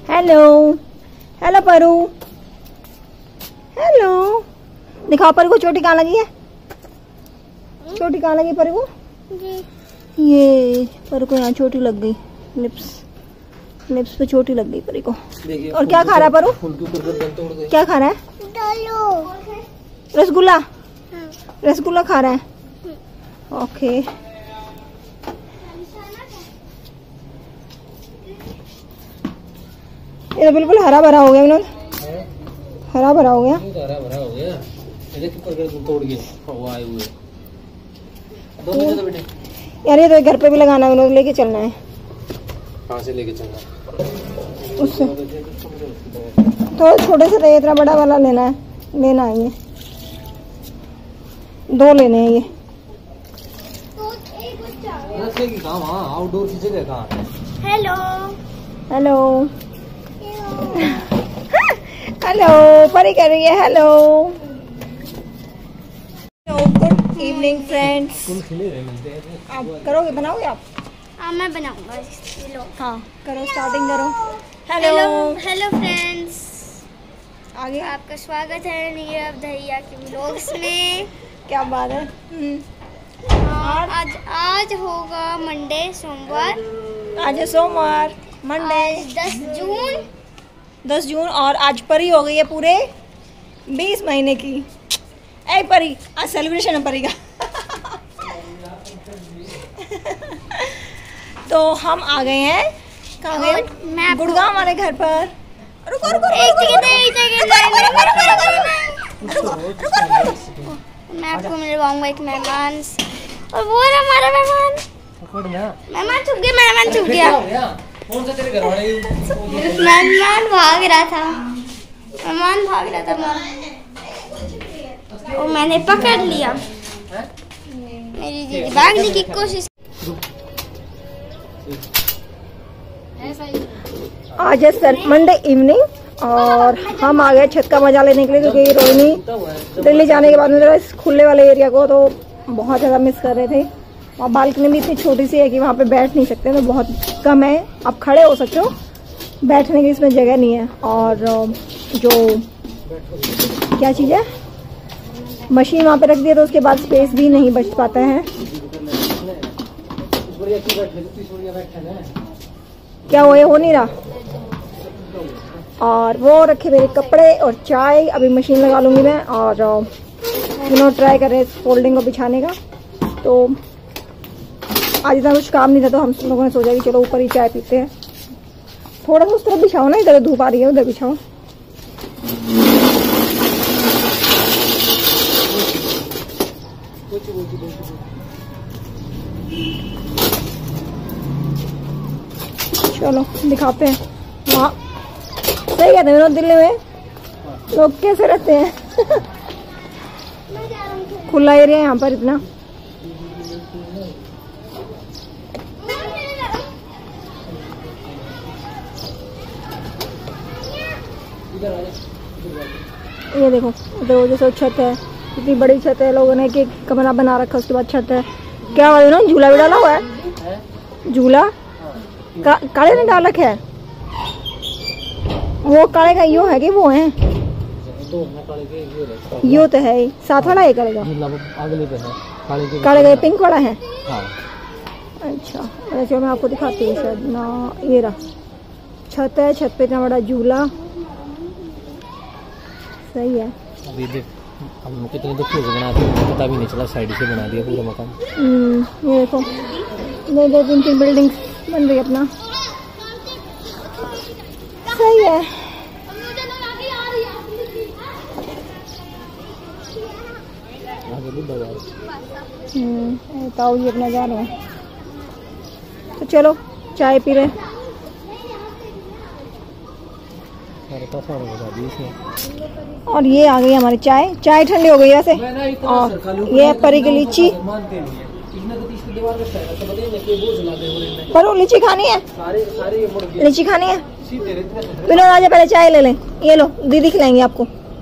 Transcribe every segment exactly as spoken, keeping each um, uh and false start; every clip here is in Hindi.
Hello hello परू, hello. दिखाओ परू को चोटी कहाँ लगी है, चोटी कहाँ लगी परू को? ये परू को यहाँ चोटी लग गई, लिप्स लिप्स पे चोटी लग गई परी को। और क्या खा रहा है परू, क्या खा रहा है? रसगुल्ला, रसगुल्ला खा रहा है। ओके ये तो बिल्कुल हरा भरा हो गया विनोद, हरा भरा हो गया, हरा भरा हो गया। तोड़ के आए हुए यार, ये तो घर पे भी लगाना है विनोद, लेके चलना है। कहाँ से लेके चलना है? उससे तो छोटे से इतना बड़ा वाला लेना है, लेना है ये दो लेने हैं ये। आउटडोर की जगह कहाँ है? हेलो हेलो हेलो परी कर रही है हेलो। Good evening friends. आप करोगे, बनाओगे आप? हाँ मैं बनाऊंगा। हाँ करो, स्टार्टिंग करो। हेलो हेलो फ्रेंड्स, आगे आपका स्वागत है नीरव दहिया के व्लॉग्स में। क्या बात है। हाँ, आज आज होगा मंडे, सोमवार। आज है सोमवार, मंडे दस जून दस जून और आज परी हो गई है पूरे बीस महीने की। ए परी, आज सेलिब्रेशन है परी का। तो हम आ गए हैं, कहाँ गए? गुड़गांव हमारे घर पर। रुको रुको मैं आपको मिलवाऊंगा एक मेहमान, और वो है हमारा मेहमान। मेहमान छुप गया, मेहमान छुप गया। कौन सा तेरे घर वाले? मेहमान भाग रहा था, मेहमान भाग रहा था और मैंने पकड़ लिया। मेरी दीदी भागने की कोशिश। आज है सर मंडे इवनिंग और हम आ गए छत का मजा लेने के लिए, क्योंकि रोहिणी दिल्ली जाने के बाद में इस खुले वाले एरिया को तो बहुत ज़्यादा मिस कर रहे थे। और बालकनी भी इतनी छोटी सी है कि वहाँ पे बैठ नहीं सकते, तो बहुत कम है। आप खड़े हो सकते हो, बैठने की इसमें जगह नहीं है। और जो क्या चीज़ है, मशीन वहाँ पे रख दिया तो उसके बाद स्पेस भी नहीं बच पाता है। क्या हुआ, ये हो नहीं रहा। और वो रखे मेरे कपड़े और चाय, अभी मशीन लगा लूँगी मैं। और दोनों ट्राई कर रहे हैं फोल्डिंग को बिछाने का। तो आज इतना कुछ काम नहीं था, तो हम लोगों ने सोचा कि चलो ऊपर ही चाय पीते हैं। थोड़ा सा उस तरफ बिछाओ ना, इधर धूप आ रही है, उधर बिछाओ। चलो दिखाते हैं। वहाँ सही कहते हैं दिल्ली में लोग कैसे रहते हैं। खुला एरिया है यहाँ पर इतना। ये देखो इधर वो जैसे छत है, इतनी बड़ी छत है, लोगों ने एक एक कमरा बना रखा, उसके बाद छत है। क्या हुआ ना, झूला भी डाला हुआ है, झूला का, काले ने डाल रखा है। वो काले का यो है कि वो है, यो तो है साथ वाला है काले का, काले का पिंक वाला है। अच्छा अच्छा मैं आपको दिखाती हूँ शायद ना, ये रहा छत है, छत पे इतना बड़ा झूला। सही है। अभी देख हम कितने दुखी से बनाते हैं, पता भी नहीं चला, साइड से बना दिया पूरा मकान। ये देखो दो दो तीन तीन बिल्डिंग बन रही है अपना। सही है। हम्म ताऊ जी अपना जा रहे हैं, तो चलो चाय पी रहे। और ये आ गई हमारी चाय, चाय ठंडी हो गई वैसे। और ये परी की लीची, पर लीची खानी है, लीची खानी है। विनोद आजा पहले चाय ले लें, ये लो दीदी खिलाएंगे आपको।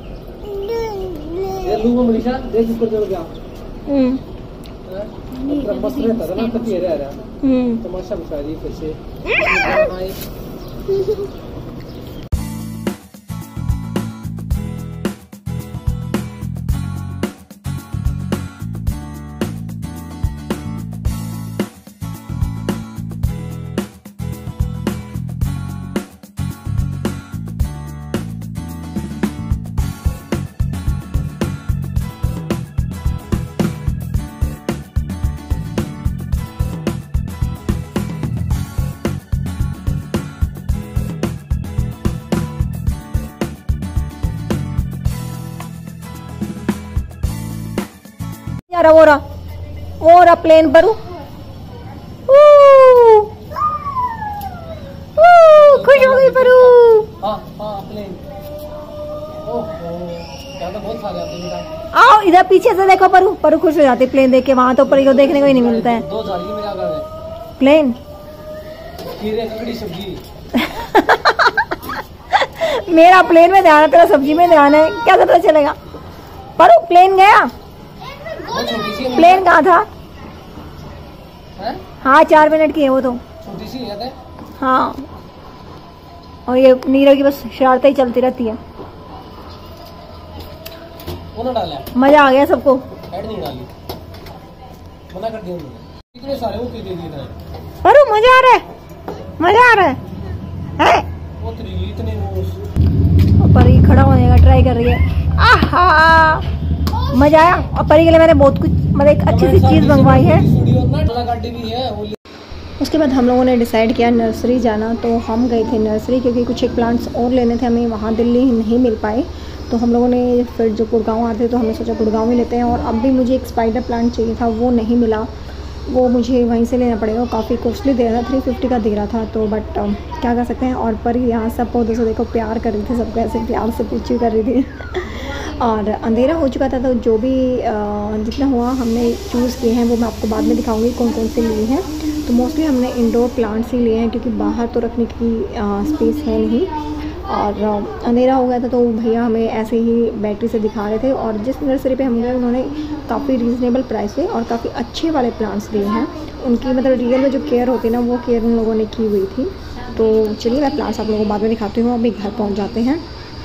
हम्म रहा वो रहा वो रहा प्लेन पर खुश हो गई परू। आओ इधर पीछे से देखो परू, परू खुश हो जाती प्लेन देख के। वहां तो परी को देखने को ही नहीं मिलता है प्लेन। मेरा प्लेन में ध्यान है, तेरा सब्जी में ध्यान है, क्या पता चलेगा। परू प्लेन गया, प्लेन कहाँ था? हाँ चार मिनट की है वो तो छोटी सी है। हाँ और ये नीरव की बस शरारतें ही चलती रहती है। मजा आ गया सबको। परू मजा आ रहा है, मजा आ रहा है, है? परी खड़ा होने का ट्राई कर रही है। आहा मजा आया। और परी के लिए मैंने बहुत कुछ मतलब एक अच्छी सी चीज मंगवाई है। उसके बाद हम लोगों ने डिसाइड किया नर्सरी जाना, तो हम गए थे नर्सरी क्योंकि कुछ एक प्लांट्स और लेने थे हमें, वहाँ दिल्ली नहीं मिल पाए। तो हम लोगों ने फिर जो गुड़गांव आते तो हमने सोचा गुड़गांव में लेते हैं। और अब भी मुझे एक स्पाइडर प्लांट चाहिए था, वो नहीं मिला, वो मुझे वहीं से लेना पड़ेगा। काफ़ी कॉस्टली दे रहा था, थ्री फिफ्टी का दे रहा था, तो बट क्या कर सकते हैं। और पर यहाँ सब पौधों से देखो प्यार कर रही थी, सबको ऐसे प्यार से पूछी कर रही थी। और अंधेरा हो चुका था, तो जो भी जितना हुआ हमने चूज़ किए हैं वो मैं आपको बाद में दिखाऊंगी कौन कौन से लिए हैं। तो मोस्टली हमने इंडोर प्लांट्स ही लिए हैं क्योंकि बाहर तो रखने की स्पेस है नहीं। और अंधेरा हो गया था तो भैया हमें ऐसे ही बैटरी से दिखा रहे थे। और जिस नर्सरी पे हम गए उन्होंने काफ़ी रीज़नेबल प्राइस पे और काफ़ी अच्छे वाले प्लांट्स दिए हैं। उनकी मतलब रियल में जो केयर होती है ना, वो केयर उन लोगों ने की हुई थी। तो चलिए मैं प्लांट्स आप लोगों को बाद में दिखाती हूँ। अभी घर पहुँच जाते हैं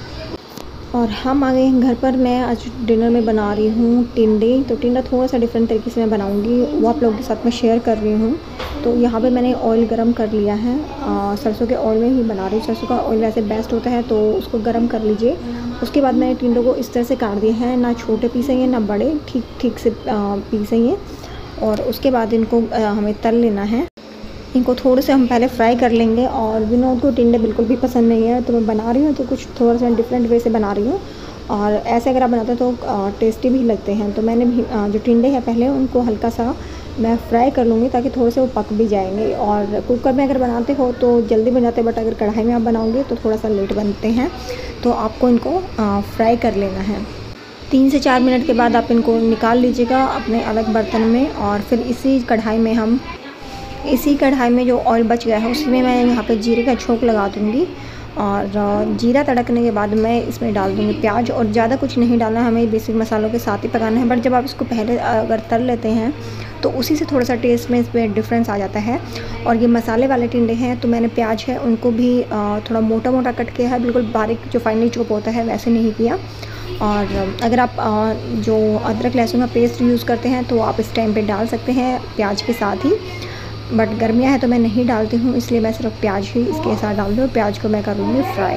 और हम आ गए हैं घर पर। मैं आज डिनर में बना रही हूँ टिंडे। तो टिंडा थोड़ा सा डिफरेंट तरीके से मैं बनाऊँगी, वो आप लोगों के साथ में शेयर कर रही हूँ। तो यहाँ पे मैंने ऑयल गरम कर लिया है, आ, सरसों के ऑयल में ही बना रही हूँ। सरसों का ऑयल वैसे बेस्ट होता है, तो उसको गरम कर लीजिए। उसके बाद मैंने टिंडों को इस तरह से काट दिए हैं, ना छोटे पीसे हैं ना बड़े, ठीक ठीक से पीसे हैं। और उसके बाद इनको आ, हमें तल लेना है। इनको थोड़े से हम पहले फ्राई कर लेंगे। और विनोद को टिंडे बिल्कुल भी पसंद नहीं है, तो मैं बना रही हूँ तो कुछ थोड़ा सा डिफरेंट वे से बना रही हूँ। और ऐसे अगर आप बनाते हो तो टेस्टी भी लगते हैं। तो मैंने भी जो टिंडे हैं पहले उनको हल्का सा मैं फ्राई कर लूँगी ताकि थोड़े से वो पक भी जाएंगे। और कुकर में अगर बनाते हो तो जल्दी बन जाते हैं, बट अगर कढ़ाई में आप बनाओगे तो थोड़ा सा लेट बनते हैं। तो आपको इनको फ्राई कर लेना है। तीन से चार मिनट के बाद आप इनको निकाल लीजिएगा अपने अलग बर्तन में। और फिर इसी कढ़ाई में हम इसी कढ़ाई में जो ऑयल बच गया है उसमें मैं यहाँ पे जीरे का छोंक लगा दूँगी। और जीरा तड़कने के बाद मैं इसमें डाल दूँगी प्याज। और ज़्यादा कुछ नहीं डालना है, हमें बेसिक मसालों के साथ ही पकाना है। बट जब आप इसको पहले अगर तल लेते हैं तो उसी से थोड़ा सा टेस्ट में इसमें डिफरेंस आ जाता है। और ये मसाले वाले टिंडे हैं, तो मैंने प्याज है उनको भी थोड़ा मोटा मोटा कट किया है, बिल्कुल बारीक जो फाइनली चॉप होता है वैसे नहीं किया। और अगर आप जो अदरक लहसुन का पेस्ट यूज़ करते हैं तो आप इस टाइम पे डाल सकते हैं प्याज के साथ ही। बट गर्मियाँ हैं तो मैं नहीं डालती हूँ, इसलिए मैं सिर्फ प्याज ही इसके साथ डाल दूँ। प्याज को मैं करूँगी फ्राई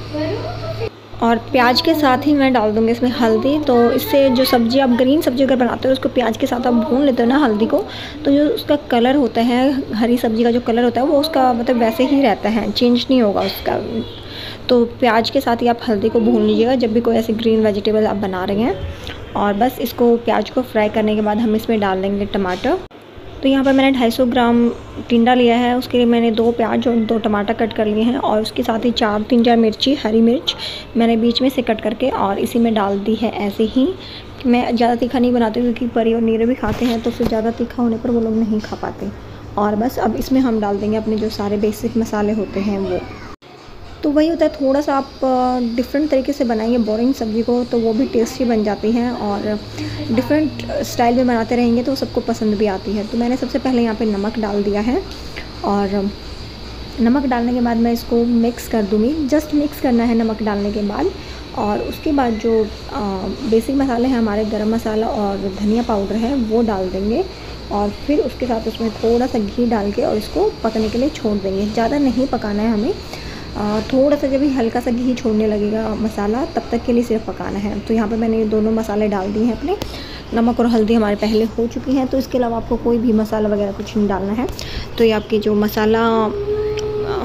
और प्याज के साथ ही मैं डाल दूँगी इसमें हल्दी। तो इससे जो सब्ज़ी आप ग्रीन सब्ज़ी अगर बनाते हो उसको प्याज के साथ आप भून लेते हो ना हल्दी को, तो जो उसका कलर होता है, हरी सब्ज़ी का जो कलर होता है वो उसका मतलब वैसे ही रहता है, चेंज नहीं होगा उसका। तो प्याज के साथ ही आप हल्दी को भून लीजिएगा जब भी कोई ऐसे ग्रीन वेजिटेबल आप बना रहे हैं। और बस इसको प्याज को फ्राई करने के बाद हम इसमें डाल देंगे टमाटर। तो यहाँ पर मैंने ढाई सौ ग्राम टिंडा लिया है, उसके लिए मैंने दो प्याज और दो टमाटर कट कर लिए हैं। और उसके साथ ही चार तीन चार मिर्ची, हरी मिर्च मैंने बीच में से कट करके और इसी में डाल दी है। ऐसे ही मैं ज़्यादा तीखा नहीं बनाती क्योंकि परी और नीरे भी खाते हैं, तो फिर ज़्यादा तीखा होने पर वो लोग नहीं खा पाते। और बस अब इसमें हम डाल देंगे अपने जो सारे बेसिक मसाले होते हैं वो। तो वही होता है, थोड़ा सा आप डिफरेंट तरीके से बनाएंगे बोरिंग सब्ज़ी को तो वो भी टेस्टी बन जाती हैं। और डिफरेंट स्टाइल में बनाते रहेंगे तो सबको पसंद भी आती है। तो मैंने सबसे पहले यहाँ पे नमक डाल दिया है। और नमक डालने के बाद मैं इसको मिक्स कर दूँगी, जस्ट मिक्स करना है नमक डालने के बाद। और उसके बाद जो आ, बेसिक मसाले हैं हमारे, गरम मसाला और धनिया पाउडर है वो डाल देंगे। और फिर उसके साथ उसमें थोड़ा सा घी डाल के और इसको पकने के लिए छोड़ देंगे। ज़्यादा नहीं पकाना है हमें, आ, थोड़ा सा जब भी हल्का सा घी छोड़ने लगेगा मसाला तब तक के लिए सिर्फ पकाना है। तो यहाँ पे मैंने दोनों मसाले डाल दिए हैं अपने। नमक और हल्दी हमारे पहले हो चुकी हैं, तो इसके अलावा आपको कोई भी मसाला वगैरह कुछ नहीं डालना है। तो ये आपकी जो मसाला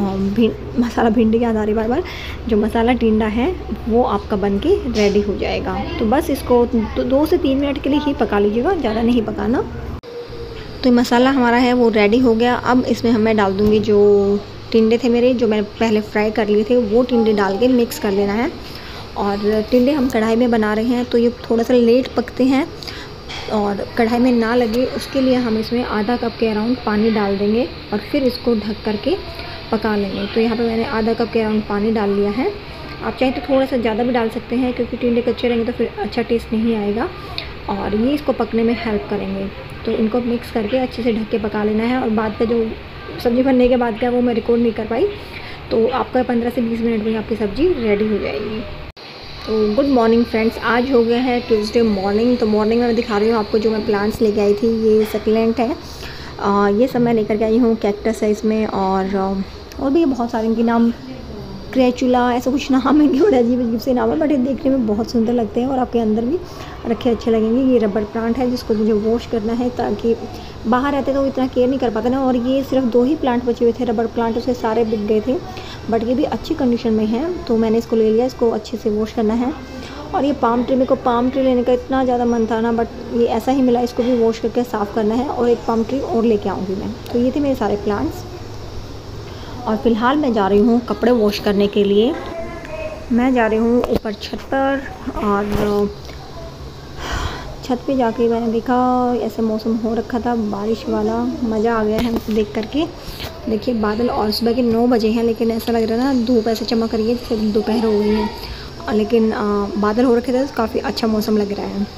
भी मसाला भिंडी याद आ रही बार बार, जो मसाला टिंडा है वो आपका बन के रेडी हो जाएगा। तो बस इसको तो दो से तीन मिनट के लिए ही पका लीजिएगा, ज़्यादा नहीं पकाना। तो मसाला हमारा है वो रेडी हो गया। अब इसमें हम मैं डाल दूँगी जो टिंडे थे मेरे, जो मैंने पहले फ्राई कर लिए थे, वो टिंडे डाल के मिक्स कर लेना है। और टिंडे हम कढ़ाई में बना रहे हैं तो ये थोड़ा सा लेट पकते हैं और कढ़ाई में ना लगे उसके लिए हम इसमें आधा कप के अराउंड पानी डाल देंगे और फिर इसको ढक करके पका लेंगे। तो यहाँ पे मैंने आधा कप के अराउंड पानी डाल लिया है। आप चाहें तो थोड़ा सा ज़्यादा भी डाल सकते हैं, क्योंकि टिंडे कच्चे रहेंगे तो फिर अच्छा टेस्ट नहीं आएगा और ये इसको पकने में हेल्प करेंगे। तो इनको मिक्स करके अच्छे से ढक के पका लेना है। और बाद का जो सब्ज़ी बनने के बाद का वो मैं रिकॉर्ड नहीं कर पाई, तो आपका पंद्रह से बीस मिनट में आपकी सब्ज़ी रेडी हो जाएगी। तो गुड मॉर्निंग फ्रेंड्स, आज हो गया है ट्यूसडे मॉर्निंग। तो मॉर्निंग में मैं दिखा रही हूँ आपको जो मैं प्लांट्स लेके आई थी। ये सक्लेंट है, आ, ये सब मैं लेकर के आई हूँ कैक्टस है इसमें, और और भी बहुत सारे इनके नाम क्रेचुला ऐसा कुछ नाम है, इनके बड़े अजीब अजीब से नाम है, बट ये देखने में बहुत सुंदर लगते हैं और आपके अंदर भी रखे अच्छे लगेंगे। ये रबर प्लांट है जिसको मुझे वॉश करना है, ताकि बाहर रहते तो इतना केयर नहीं कर पाते ना। और ये सिर्फ दो ही प्लांट बचे हुए थे रबर प्लांट, उसके सारे बिक गए थे, बट ये भी अच्छी कंडीशन में है तो मैंने इसको ले लिया। इसको अच्छे से वॉश करना है। और ये पाम ट्री, मेरे को पाम ट्री लेने का इतना ज़्यादा मन था ना, बट ये ऐसा ही मिला। इसको भी वॉश करके साफ़ करना है और एक पाम ट्री और लेके आऊँगी मैं। तो ये थे मेरे सारे प्लांट्स। और फ़िलहाल मैं जा रही हूँ कपड़े वॉश करने के लिए। मैं जा रही हूँ ऊपर छत पर, और छत पे जाके मैंने देखा ऐसे मौसम हो रखा था बारिश वाला, मज़ा आ गया है हमको देख करके। देखिए बादल, और सुबह के नौ बजे हैं लेकिन ऐसा लग रहा है ना धूप ऐसे चमक रही है जैसे दोपहर हो गई है, लेकिन आ, बादल हो रखे थे तो काफ़ी अच्छा मौसम लग रहा है।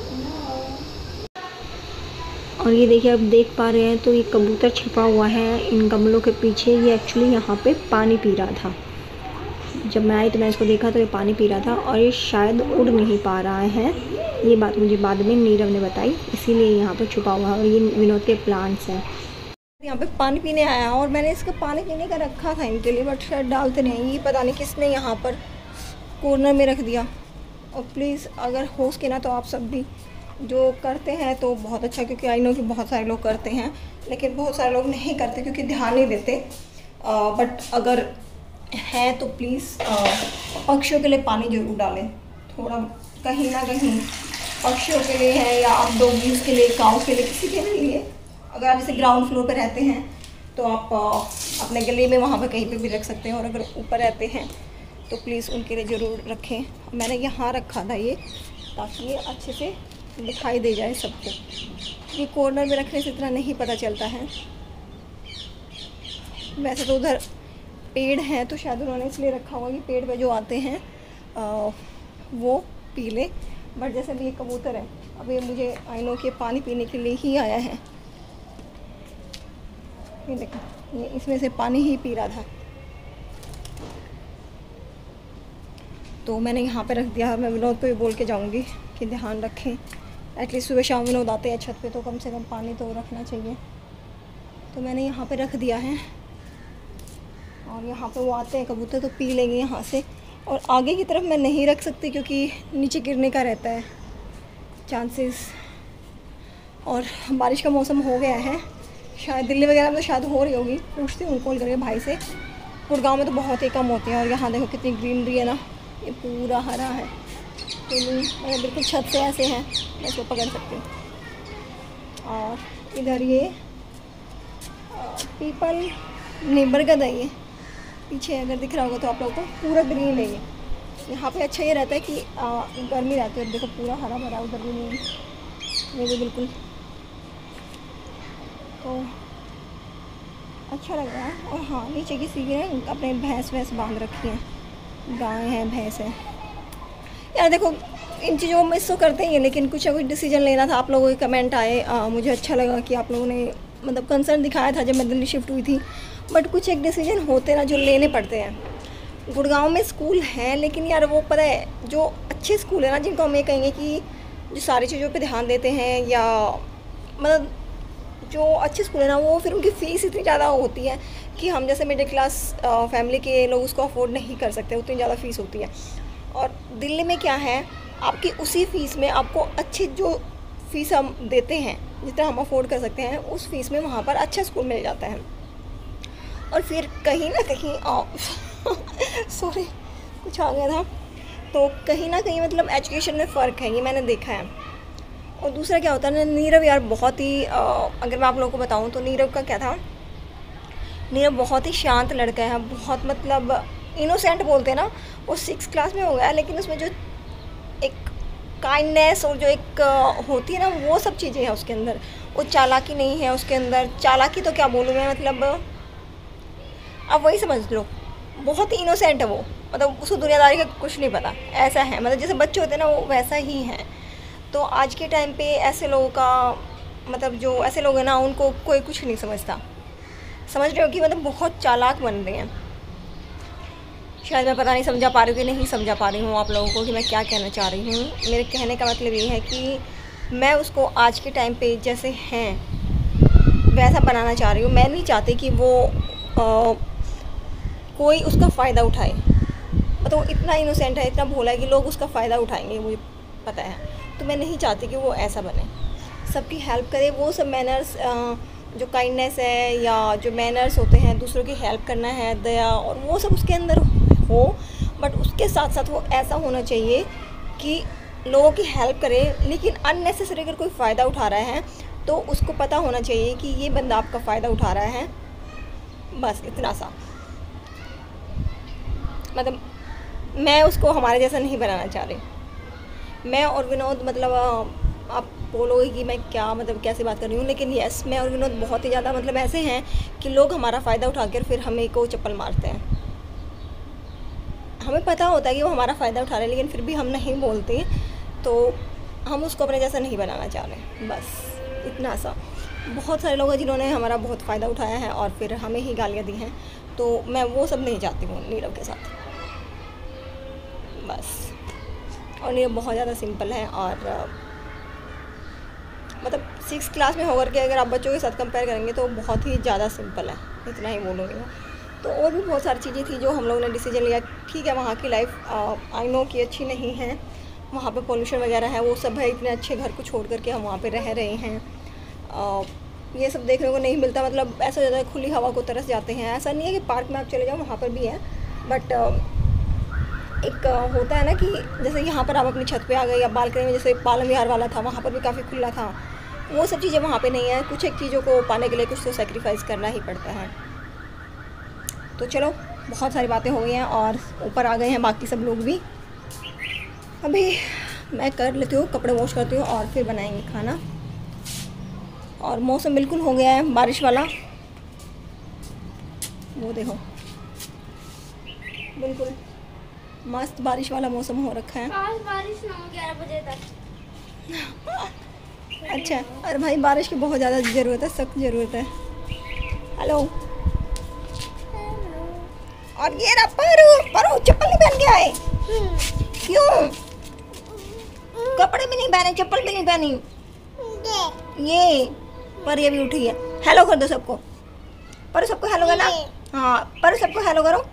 और ये देखिए आप देख पा रहे हैं तो ये कबूतर छिपा हुआ है इन गमलों के पीछे। ये एक्चुअली यहाँ पे पानी पी रहा था। जब मैं आई तो मैं इसको देखा तो ये पानी पी रहा था, और ये शायद उड़ नहीं पा रहा है। ये बात मुझे बाद में नीरव ने बताई, इसीलिए यहाँ पे छुपा हुआ है। और ये विनोद के प्लांट्स हैं। यहाँ पे पानी पीने आया और मैंने इसका पानी पीने का रखा था इनके लिए, बट शायद डालते नहीं। ये पता नहीं किसने यहाँ पर कॉर्नर में रख दिया। और प्लीज़ अगर हो सके ना तो आप सब भी जो करते हैं तो बहुत अच्छा, क्योंकि आई नो कि बहुत सारे लोग करते हैं लेकिन बहुत सारे लोग नहीं करते क्योंकि ध्यान नहीं देते। बट अगर है तो प्लीज़ पक्षियों के लिए पानी ज़रूर डालें थोड़ा, कहीं ना कहीं पक्षियों के लिए है, या आप डॉगीज़ के लिए, काऊ के लिए, किसी के लिए। अगर आप जैसे ग्राउंड फ्लोर पर रहते हैं तो आप अपने गली में वहाँ पर कहीं पे भी रख सकते हैं, और अगर ऊपर रहते हैं तो प्लीज़ उनके लिए ज़रूर रखें। मैंने यहाँ रखा था ये, ताकि ये अच्छे से दिखाई दे जाए सबको। ये कॉर्नर में रखने से इतना नहीं पता चलता है। वैसे तो उधर पेड़ हैं तो शायद उन्होंने इसलिए रखा होगा कि पेड़ पे जो आते हैं आ, वो पी ले। बट जैसे भी ये कबूतर है, अब ये मुझे आई नो कि पानी पीने के लिए ही आया है। ये देखो, ये इसमें से पानी ही पी रहा था, तो मैंने यहाँ पे रख दिया। मैं विनोद को भी बोल के जाऊँगी कि ध्यान रखें। एटलीस्ट सुबह शाम विनोद आते हैं छत पे तो कम से कम पानी तो रखना चाहिए। तो मैंने यहाँ पे रख दिया है, और यहाँ पे वो आते हैं कबूतर तो पी लेंगे यहाँ से। और आगे की तरफ मैं नहीं रख सकती क्योंकि नीचे गिरने का रहता है चांसेस। और बारिश का मौसम हो गया है, शायद दिल्ली वगैरह में तो शायद हो रही होगी, पूछती हूँ कॉल करके भाई से। गुड़गांव में तो बहुत ही कम होती है। और यहाँ देखो कितनी ग्रीनरी है ना, ये पूरा हरा है। तो मैं बिल्कुल छत से ऐसे हैं, मैं इसको पकड़ सकती हूँ। और इधर ये पीपल नहीं बरगद है, ये पीछे अगर दिख रहा होगा तो आप लोगों को, पूरा ग्रीन है ये। यहाँ पे अच्छा ये रहता है कि आ, गर्मी रहती है। देखो पूरा हरा भरा, उधर भी नहीं, ये भी बिल्कुल। तो अच्छा लग रहा है। और हाँ, नीचे की सीढ़ी है, अपने भैंस वैंस बांध रखी हैं, गाय है, भैंस है। यार देखो इन चीज़ों को मिस तो करते ही हैं, लेकिन कुछ अगर डिसीजन लेना था, आप लोगों के कमेंट आए, आ, मुझे अच्छा लगा कि आप लोगों ने मतलब कंसर्न दिखाया था जब मैं दिल्ली शिफ्ट हुई थी। बट कुछ एक डिसीजन होते ना जो लेने पड़ते हैं। गुड़गांव में स्कूल हैं, लेकिन यार वो पता है जो अच्छे स्कूल है ना, जिनको हम ये कहेंगे कि जो सारी चीज़ों पे ध्यान देते हैं, या मतलब जो अच्छे स्कूल है ना, वो फिर उनकी फ़ीस इतनी ज़्यादा होती है कि हम जैसे मिडिल क्लास फैमिली के लोग उसको अफोर्ड नहीं कर सकते, उतनी ज़्यादा फ़ीस होती है। और दिल्ली में क्या है, आपकी उसी फ़ीस में आपको अच्छी जो फ़ीस हम देते हैं, जितना हम अफोर्ड कर सकते हैं, उस फीस में वहाँ पर अच्छा स्कूल मिल जाता है। और फिर कहीं ना कहीं सॉरी कुछ आ गया था, तो कहीं ना कहीं मतलब एजुकेशन में फ़र्क है, ये मैंने देखा है। और दूसरा क्या होता है ना, नीरव यार बहुत ही आ, अगर मैं आप लोगों को बताऊं तो नीरव का क्या था, नीरव बहुत ही शांत लड़का है, बहुत मतलब इनोसेंट बोलते हैं ना, वो सिक्स क्लास में हो गया, लेकिन उसमें जो एक काइंडनेस और जो एक होती है ना, वो सब चीज़ें हैं उसके अंदर। वो चालाकी नहीं है उसके अंदर, चालाकी तो क्या बोलूँ मैं, मतलब अब वही समझ लो, बहुत ही इनोसेंट है वो, मतलब उसको दुनियादारी का कुछ नहीं पता, ऐसा है। मतलब जैसे बच्चे होते हैं ना, वो वैसा ही है। तो आज के टाइम पे ऐसे लोगों का मतलब जो ऐसे लोग हैं ना, उनको कोई कुछ नहीं समझता। समझ रहे हो कि मतलब बहुत चालाक बन रहे हैं। शायद मैं पता नहीं समझा पा रही हूँ कि नहीं समझा पा रही हूँ आप लोगों को कि मैं क्या कहना चाह रही हूँ। मेरे कहने का मतलब ये है कि मैं उसको आज के टाइम पे जैसे हैं वैसा बनाना चाह रही हूँ। मैं नहीं चाहती कि वो आ, कोई उसका फ़ायदा उठाए। मतलब वो इतना इनोसेंट है, इतना भोला है कि लोग उसका फ़ायदा उठाएंगे, मुझे पता है। तो मैं नहीं चाहती कि वो ऐसा बने, सबकी हेल्प करे। वो सब मैनर्स जो काइंडनेस है या जो मैनर्स होते हैं, दूसरों की हेल्प करना है, दया, और वो सब उसके अंदर हो। बट उसके साथ साथ वो ऐसा होना चाहिए कि लोगों की हेल्प करे, लेकिन अननेसेसरी अगर कोई फ़ायदा उठा रहा है तो उसको पता होना चाहिए कि ये बंदा आपका फ़ायदा उठा रहा है। बस इतना सा। मतलब मैं उसको हमारे जैसा नहीं बनाना चाह रही। मैं और विनोद, मतलब आप बोलोगे कि मैं क्या मतलब कैसे बात कर रही हूँ, लेकिन यस, मैं और विनोद बहुत ही ज़्यादा मतलब ऐसे हैं कि लोग हमारा फ़ायदा उठाकर फिर हमें को चप्पल मारते हैं। हमें पता होता है कि वो हमारा फ़ायदा उठा रहे हैं, लेकिन फिर भी हम नहीं बोलते, तो हम उसको अपने जैसा नहीं बनाना चाह रहे। बस इतना सा। बहुत सारे लोग हैं जिन्होंने हमारा बहुत फ़ायदा उठाया है और फिर हमें ही गालियाँ दी हैं, तो मैं वो सब नहीं चाहती हूँ नीरव के साथ। बस। और नीरव बहुत ज़्यादा सिंपल है, और मतलब सिक्स क्लास में होकर के अगर आप बच्चों के साथ कंपेयर करेंगे तो बहुत ही ज़्यादा सिंपल है, इतना ही बोलूँगी मैं। तो और भी बहुत सारी चीज़ें थी जो हम लोगों ने डिसीजन लिया। ठीक है, वहाँ की लाइफ आई नो कि अच्छी नहीं है, वहाँ पे पॉल्यूशन वगैरह है, वो सब है। इतने अच्छे घर को छोड़ करके हम वहाँ पे रह रहे हैं, आ, ये सब देखने को नहीं मिलता। मतलब ऐसा हो जाता है, खुली हवा को तरस जाते हैं। ऐसा नहीं है कि पार्क में आप चले जाओ, वहाँ पर भी है, बट एक होता है ना कि जैसे यहाँ पर आप अपनी छत पे आ गए या बालकनी में, जैसे पालम विहार वाला था, वहाँ पर भी काफ़ी खुला था। वो सब चीज़ें वहाँ पे नहीं है। कुछ एक चीज़ों को पाने के लिए कुछ तो सेक्रीफाइस करना ही पड़ता है। तो चलो, बहुत सारी बातें हो गई हैं और ऊपर आ गए हैं बाकी सब लोग भी। अभी मैं कर लेती हूँ, कपड़े वॉश करती हूँ और फिर बनाएंगे खाना। और मौसम बिल्कुल हो गया है बारिश वाला, वो देखो बिल्कुल मस्त बारिश वाला मौसम हो रखा है। आज बारिश ना हो ग्यारह बजे तक। अच्छा, अरे भाई बारिश की बहुत ज़्यादा ज़रूरत है, सख्त ज़रूरत है। हेलो। और ये रहा परू, परू चप्पल नहीं पहन के आए। क्यों? कपड़े भी नहीं पहने, चप्पल भी नहीं पहनी। ये पर ये भी उठी है। हेलो कर दो सबको। पर सबको हेलो करना। हाँ, पर सबको हेलो करो।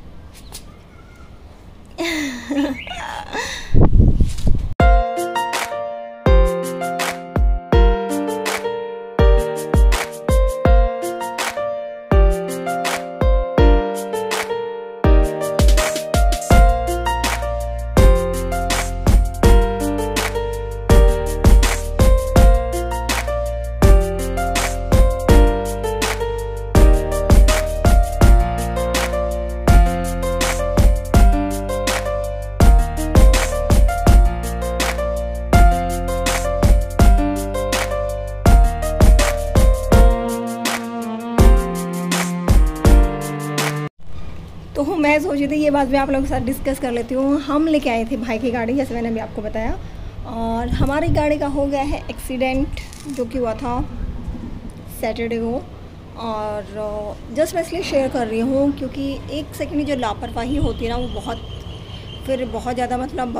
तो मैं सोची थी ये बात भी आप लोगों के साथ डिस्कस कर लेती हूँ। हम लेके आए थे भाई की गाड़ी, जैसे मैंने अभी आपको बताया, और हमारी गाड़ी का हो गया है एक्सीडेंट, जो कि हुआ था सैटरडे को। और जस्ट मैं इसलिए शेयर कर रही हूँ क्योंकि एक सेकंड की जो लापरवाही होती है ना, वो बहुत फिर बहुत ज़्यादा मतलब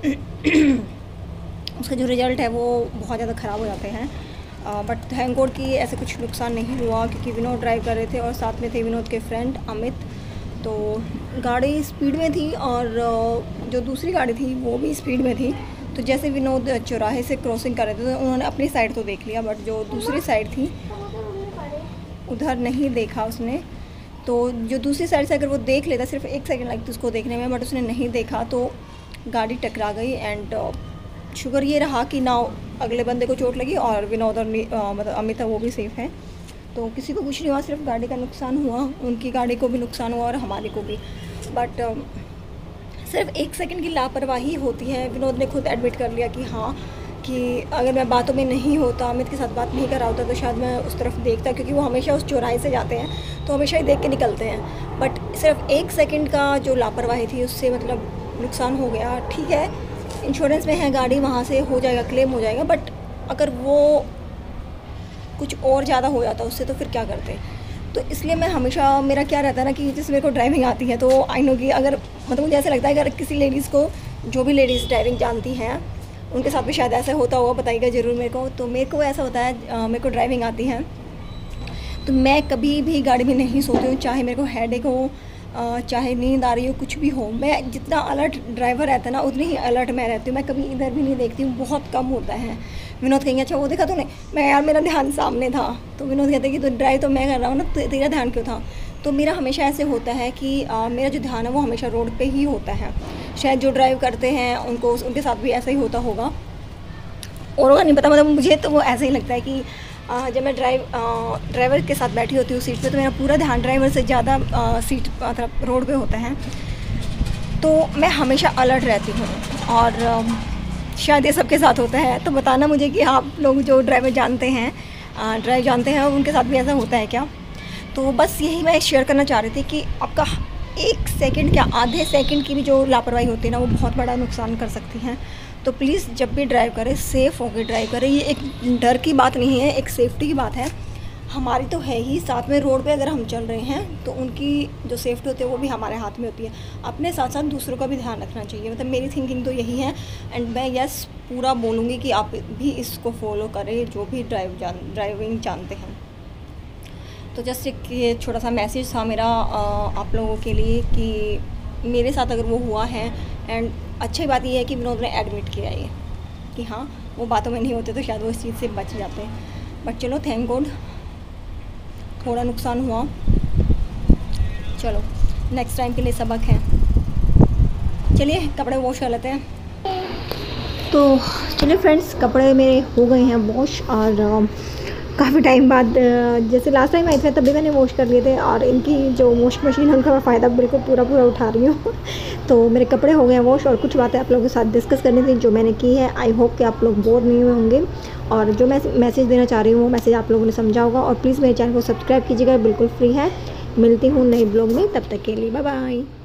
उसका जो रिज़ल्ट है वो बहुत ज़्यादा ख़राब हो जाते हैं। बट थैंक गॉड कि ऐसे कुछ नुकसान नहीं हुआ, क्योंकि विनोद ड्राइव कर रहे थे और साथ में थे विनोद के फ्रेंड अमित। तो गाड़ी स्पीड में थी और जो दूसरी गाड़ी थी वो भी स्पीड में थी। तो जैसे विनोद चौराहे से क्रॉसिंग कर रहे थे तो उन्होंने अपनी साइड तो देख लिया, बट जो दूसरी साइड थी उधर नहीं देखा उसने, तो जो दूसरी साइड से अगर वो देख लेता, सिर्फ एक सेकंड लगती उसको देखने में, बट उसने नहीं देखा तो गाड़ी टकरा गई। एंड शुक्र ये रहा कि ना अगले बंदे को चोट लगी और विनोद और मतलब अमिता वो भी सेफ़ हैं, तो किसी को कुछ नहीं हुआ, सिर्फ गाड़ी का नुकसान हुआ, उनकी गाड़ी को भी नुकसान हुआ और हमारे को भी। बट सिर्फ एक सेकंड की लापरवाही होती है। विनोद ने खुद एडमिट कर लिया कि हाँ, कि अगर मैं बातों में नहीं होता, अमित के साथ बात नहीं कर रहा होता तो शायद मैं उस तरफ देखता, क्योंकि वो हमेशा उस चौराहे से जाते हैं तो हमेशा ही देख के निकलते हैं। बट सिर्फ एक सेकंड का जो लापरवाही थी उससे मतलब नुकसान हो गया। ठीक है, इंश्योरेंस में है गाड़ी, वहाँ से हो जाएगा, क्लेम हो जाएगा, बट अगर वो कुछ और ज़्यादा हो जाता उससे तो फिर क्या करते। तो इसलिए मैं हमेशा, मेरा क्या रहता है ना कि जैसे मेरे को ड्राइविंग आती है तो आई नो कि अगर मतलब मुझे ऐसा लगता है अगर किसी लेडीज़ को, जो भी लेडीज़ ड्राइविंग जानती हैं उनके साथ भी शायद ऐसा होता होगा, बताइएगा ज़रूर मेरे को। तो मेरे को ऐसा होता है, आ, मेरे को ड्राइविंग आती है तो मैं कभी भी गाड़ी में नहीं सोती हूँ, चाहे मेरे को हेडेक हो, आ, चाहे नींद आ रही हो, कुछ भी हो। मैं जितना अलर्ट ड्राइवर रहता है ना उतनी ही अलर्ट मैं रहती हूँ। मैं कभी इधर भी नहीं देखती हूँ, बहुत कम होता है। विनोद कहेंगे अच्छा वो देखा तूने, मैं यार मेरा ध्यान सामने था, तो विनोद कहते हैं कि तो ड्राइव तो मैं कर रहा हूँ ना, तो तेरा ध्यान क्यों था। तो मेरा हमेशा ऐसे होता है कि आ, मेरा जो ध्यान है वो हमेशा रोड पे ही होता है। शायद जो ड्राइव करते हैं उनको, उनके साथ भी ऐसा ही होता होगा, और होगा नहीं पता, मतलब मुझे तो वो ऐसा ही लगता है कि आ, जब मैं ड्राइव ड्राइवर के साथ बैठी होती हूँ सीट पे तो मेरा पूरा ध्यान ड्राइवर से ज़्यादा सीट मतलब रोड पे होता है, तो मैं हमेशा अलर्ट रहती हूँ। और आ, शायद ये सबके साथ होता है, तो बताना मुझे कि आप लोग जो ड्राइवर जानते हैं, ड्राइव जानते हैं, उनके साथ भी ऐसा होता है क्या। तो बस यही मैं शेयर करना चाह रही थी कि आपका एक सेकंड क्या आधे सेकंड की भी जो लापरवाही होती है ना वो बहुत बड़ा नुकसान कर सकती हैं। तो प्लीज़ जब भी ड्राइव करें सेफ़ होकर ड्राइव करें। ये एक डर की बात नहीं है, एक सेफ्टी की बात है। हमारी तो है ही, साथ में रोड पे अगर हम चल रहे हैं तो उनकी जो सेफ्टी होती है वो भी हमारे हाथ में होती है। अपने साथ साथ दूसरों का भी ध्यान रखना चाहिए, मतलब मेरी थिंकिंग तो यही है। एंड मैं यस पूरा बोलूँगी कि आप भी इसको फॉलो करें जो भी ड्राइव जान ड्राइविंग जानते हैं। तो जस्ट एक ये छोटा सा मैसेज था मेरा आप लोगों के लिए कि मेरे साथ अगर वो हुआ है। एंड अच्छी बात ये है कि विनोद ने एडमिट किया ये कि हाँ वो बातों में नहीं होते तो शायद वो इस चीज़ से बच जाते। बट चलो थैंक गॉड, थोड़ा नुकसान हुआ, चलो नेक्स्ट टाइम के लिए सबक है। चलिए कपड़े वॉश कर लेते हैं। तो चलिए फ्रेंड्स, कपड़े मेरे हो गए हैं वॉश, और काफ़ी टाइम बाद, जैसे लास्ट टाइम आए थे तभी मैंने वॉश कर लिए थे, और इनकी जो वॉशिंग मशीन है उनका मैं फ़ायदा बिल्कुल पूरा पूरा उठा रही हूँ। तो मेरे कपड़े हो गए हैं वॉश, और कुछ बातें आप लोगों के साथ डिस्कस करनी थी जो मैंने की है। आई होप कि आप लोग बोर नहीं हुए होंगे, और जो मैं मैसेज देना चाह रही हूँ वो मैसेज आप लोगों ने समझा होगा। और प्लीज़ मेरे चैनल को सब्सक्राइब कीजिएगा, बिल्कुल फ्री है। मिलती हूँ नए ब्लॉग में, तब तक के लिए बाय बाय।